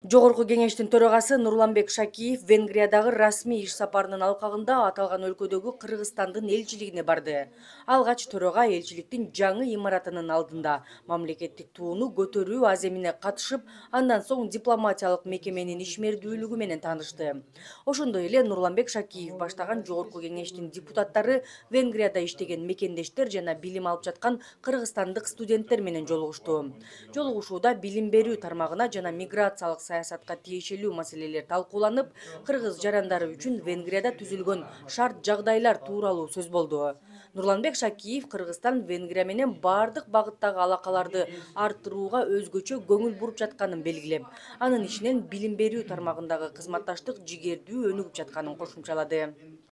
Жогорку кеңештин төрагасы Нурланбек Шакиев Венгриядагы расмий иш сапарынын алкагында аталган өлкөдөгү Кыргызстандын элчилигине барды. Алгач төрага элчиликтин жаңы имаратынын алдында мамлекеттик тууну көтөрүү аземине катышып, андан соң дипломатиялык мекеменин ишмердүүлүгү менен таанышты. Ошондой эле Нурланбек Шакиев баштаган Жогорку кеңештин депутаттары Венгрияда иштеген мекендештер жана билим алып жаткан кыргызстандык студенттер менен жолугушту. Жолугушууда билим берүү тармагына жана миграциялык саясатка тиешелүү маселелер талкууланып, кыргыз жарандары үчүн Венгрияда түзүлгөн шарт жагдайлар тууралуу сөз болду. Нурланбек Шакиев Кыргызстан Венгрия менен бардык багыттагы алакаларды арттырууга өзгөчө көңүл буруп жатканын белгилеп, анын ишинен билим берүү тармагындагы кызматташтык жигердүү өнүгүп жатканын кошумчалады.